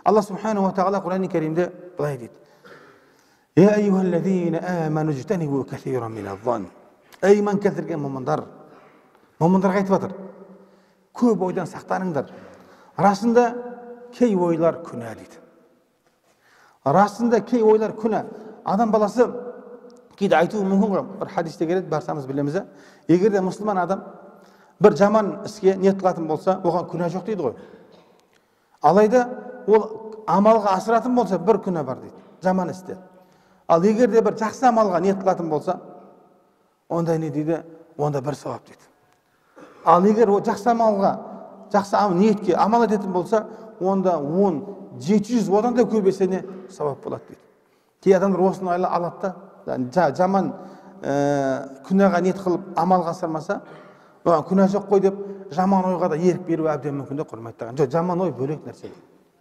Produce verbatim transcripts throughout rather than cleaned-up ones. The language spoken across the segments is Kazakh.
Алла субханаху ва тағала Құран-ы Кәрімде былай дейді: Я айюхаллазина аману жтанибу касиран миназ-занн. Ей иман келтірген момындар, момындарға айтып жатыр: көп ойдан сақтаныңдар. Расында кей ойлар күнә дейді. Расында кей ойлар күнә. Адам баласы кейде айтуы мүмкін ғой. Бір хадисте келеді, барсамыз білеміз. Егер де мұсылман адам бір жаман іске ниет қылатын болса, оған күнә жоқ дейді ғой. Алайда ол амалға асыратын болса, бір күнә бар дейді, жаман істе. Ал егер де бір жақсы амалға ниет қылатын болса, онда не дейді? Онда бір сауап дейді. Ал егер ол жақсы амалға, жақсы ниетке амал ететін болса, онда он, жеті жүз, одан да көп есене сауап болады дейді. Кей адамдар осыны алады да, жаман күнәға ниет қылып амалға асырмаса, оған күнә жоқ қой деп, жаман ойға да ерік беру әбден мүмкін де, құрметтаған. Жоқ, жаман ой бөлек нәрсе.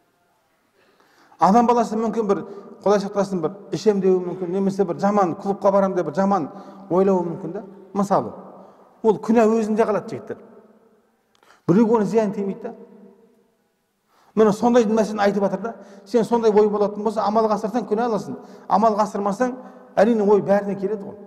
Адам баласы мүмкін бір Құдай сақтасын, бір ішем деуі мүмкін, немесе бір жаман клубқа барам деп бір жаман ойлауы мүмкін да. Мысалы, ол күнә өзінде қалады жігіттер. Біреу оны зиян тимейді да. Міне сондай мәселені айтып жатыр да. Сен сондай ой болатын болса, амалға асырсаң күнә аласың. Амалға асырмасаң, әрине ой бәріне келеді ғой.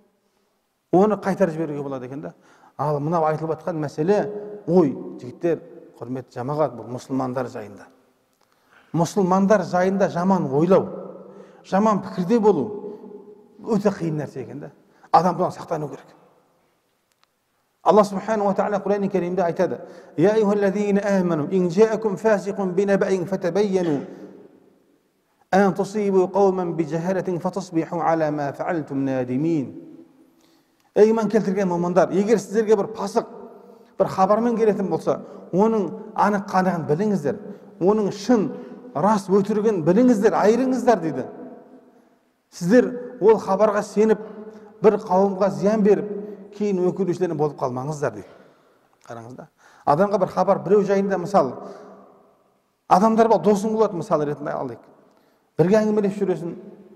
Оны қайтарып жіберуге болады екен да. Ал мынау айтылып жатқан мәселе ой, жігіттер, құрметті жамағат, бұл мұсылмандар жайында. Мұсылмандар жайында жаман ойлау, жаман пікірде болу өте қиын нәрсе екен да. Адам бұдан сақтану керек. Алла субханаху ва тағала Құран-ы Кәрімде айтады: Я айюхаллазина аману ин жаакум фасиқун бинабаин фатабайяну ан тусибу қауман bijahalatin fatusbihu ala ma fa'altum nadimin. Ей иман келтірген момындар, егер сіздерге бір пасық, бір хабармен келетін болса, оның анық қанығын біліңіздер, оның шын, рас өтірігін біліңіздер, айырыңыздар дейді. Сіздер ол хабарға сеніп, бір қауымға зиян беріп, кейін өкінушілердің болып қалмаңыздар дейді. Қараңызда. Адамға бір хабар біреу жайында, мысалы, адамдар бар, досың болады, мысалы ретінде алдық. Бірге әңгімелесіп жүресің,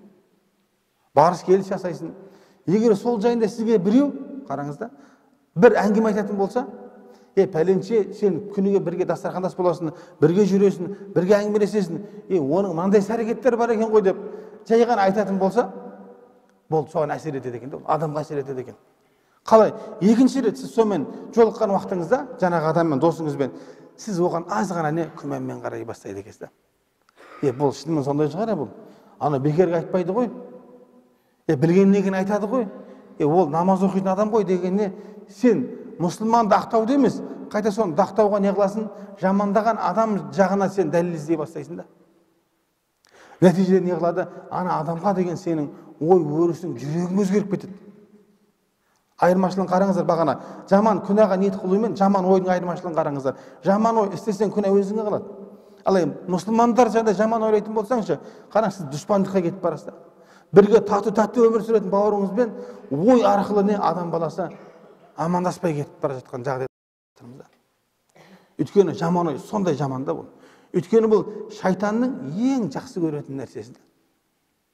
барыс келіс жасайсың. Егер сол жайында сізге біреу, қараңызда, бір әңгіме айтатын болса, е, пәленше, сен күніге бірге дастархандас боласың, бірге жүресің, бірге әңгімелесесің, е, оның мынандай іс-әрекеттер бар екен ғой деп, жай ғана айтатын болса, болды, соған әсер етеді екен, адамға әсер етеді екен. Қалай? Екінші рет сіз сонымен жолыққан уақытыңызда, жаңағы адаммен, досыңызбен, сіз оған аз ғана не күмәнмен қарай бастайды екенсіз. Е, бұл шынымен сондай шығар, бұл. Ана бекерге айтпайды ғой. Е, білгеннен айтады ғой. Е, ол намаз оқитын адам ғой дегенне, сен мұсылманды ақтауды емес, қайта соны дақтауға не қыласың? Жамандаған адам жағына сен дәлел іздей бастайсың да. Нәтижеде не қылады? Ана адамға деген сенің ой өрісің, жүрегің өзгеріп кетеді. Айырмашылығын қараңыздар, бағана жаман күнәға ниет қылу мен жаман ойдың айырмашылығын қараңыздар. Жаман ой істесең күнә өзіңе қалады. Ал мұсылмандар жайында жаман ойлайтын болсаңшы, қараңыз, сіз дұшпандыққа кетіп барасыз. Бірге тату-тату өмір сүретін бауырыңызбен ой арқылы не адам баласы амандаспай кетіп бара жатқан жағдай. Өйткені жаман ой сондай жаман да бұл. Өйткені бұл шайтанның ең жақсы көретін нәрсесі.